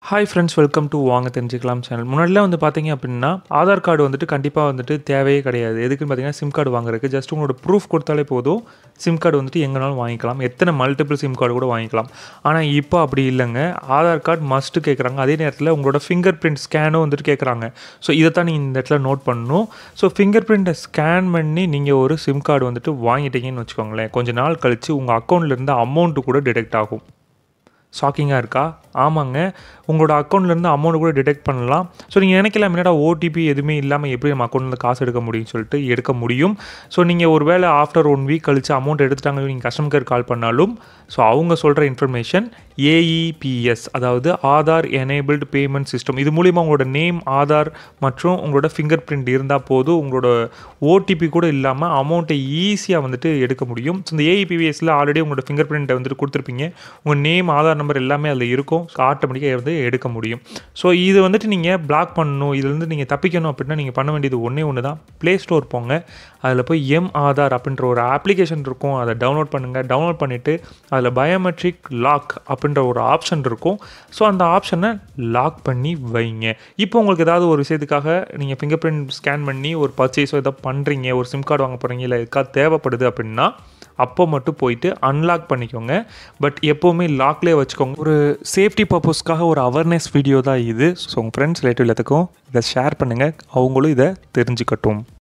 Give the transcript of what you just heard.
Hi friends, welcome to வாங்க தெரிஞ்சுக்கலாம் channel. முன்னாடிலாம் வந்து பார்த்தீங்க அப்படின்னா ஆதார் கார்டு வந்துட்டு கண்டிப்பாக வந்துட்டு தேவையே கிடையாது. எதுக்குன்னு பார்த்தீங்கன்னா சிம் கார்டு வாங்குறதுக்கு ஜஸ்ட் உங்களோட ப்ரூஃப் கொடுத்தாலே போதும். சிம் கார்டு வந்துட்டு எங்கேனாலும் வாங்கிக்கலாம், எத்தனை மல்டிபிள் சிம் கார்டு கூட வாங்கிக்கலாம். ஆனால் இப்போ அப்படி இல்லைங்க. ஆதார் கார்டு மஸ்ட்டு கேட்குறாங்க. அதே நேரத்தில் உங்களோட ஃபிங்கர் பிரிண்ட் ஸ்கேனும் வந்துட்டு கேட்குறாங்க. ஸோ இதை தான் நீங்கள் இந்த இடத்துல நோட் பண்ணணும். ஸோ ஃபிங்கர் பிரிண்ட்டை ஸ்கேன் பண்ணி நீங்கள் ஒரு சிம் கார்டு வந்துட்டு வாங்கிட்டீங்கன்னு வச்சுக்கோங்களேன், கொஞ்சம் நாள் கழித்து உங்கள் அக்கௌண்ட்லேருந்து அமௌண்ட்டு கூட டிடெக்ட் ஆகும். ஷாக்கிங்காக இருக்கா? ஆமாங்க, உங்களோட அக்கௌண்ட்லேருந்து அமௌண்ட் கூட டிடெக்ட் பண்ணலாம். ஸோ நீங்கள் நினைக்கலாம், என்னடா ஓடிபி எதுவுமே இல்லாமல் எப்படி நம்ம அக்கௌண்ட்டில் காசு எடுக்க முடியும்னு சொல்லிட்டு எடுக்க முடியும். ஸோ நீங்கள் ஒரு வேளை ஆஃப்டர் 1 வீக் கழித்து அமௌண்ட் எடுத்துட்டாங்க, நீங்கள் கஸ்டமர் கேர் கால் பண்ணாலும் ஸோ அவங்க சொல்கிற இன்ஃபர்மேஷன் ஏஇபிஎஸ், அதாவது ஆதார் எனேபிள்டு பேமெண்ட் சிஸ்டம். இது மூலிமா உங்களோட நேம், ஆதார் மற்றும் உங்களோட ஃபிங்கர் பிரிண்ட் இருந்தால் போதும், உங்களோட ஓடிபி கூட இல்லாமல் அமௌண்ட்டை ஈஸியாக வந்துட்டு எடுக்க முடியும். ஸோ இந்த ஏஇபிஎஸில் ஆல்ரெடி உங்களோட ஃபிங்கர் பிரிண்ட்டை வந்துட்டு கொடுத்துருப்பீங்க, உங்கள் நேம், ஆதார் நம்பர் எல்லாமே அதில் இருக்கும். ஸோ ஆட்டோமேட்டிக்காக வந்து எடுக்க முடியும். ஸோ இது வந்துட்டு நீங்கள் பிளாக் பண்ணணும், இதுலேருந்து நீங்கள் தப்பிக்கணும் அப்படின்னா நீங்கள் பண்ண வேண்டியது ஒன்று தான். ப்ளே ஸ்டோர் போங்க, அதில் போய் ஆதார் அப்படின்ற ஒரு அப்ளிகேஷன் இருக்கும், அதை டவுன்லோட் பண்ணுங்கள். டவுன்லோட் பண்ணிவிட்டு அதில் பயோமெட்ரிக் லாக் அப்படின்ற ஒரு ஆப்ஷன் இருக்கும். ஸோ அந்த ஆப்ஷனை லாக் பண்ணி வைங்க. இப்போ உங்களுக்கு ஏதாவது ஒரு விஷயத்துக்காக நீங்கள் ஃபிங்கர் பிரிண்ட் ஸ்கேன் பண்ணி ஒரு பர்ச்சேஸோ ஏதோ பண்ணுறீங்க, ஒரு சிம் கார்டு வாங்க போகிறீங்க, இல்லை எதுக்காக தேவைப்படுது அப்படின்னா அப்போ மட்டும் போயிட்டு அன்லாக் பண்ணிக்கோங்க. பட் எப்போவுமே லாக்லேயே வச்சுக்கோங்க. ஒரு சேஃப்டி பர்பஸ்க்காக ஒரு அவேர்னஸ் வீடியோ தான் இது. ஸோ உங்கள் ஃப்ரெண்ட்ஸ் ரிலேட்டிவ் எல்லாத்துக்கும் இதை ஷேர் பண்ணுங்கள், அவங்களும் இதை தெரிஞ்சுக்கட்டும்.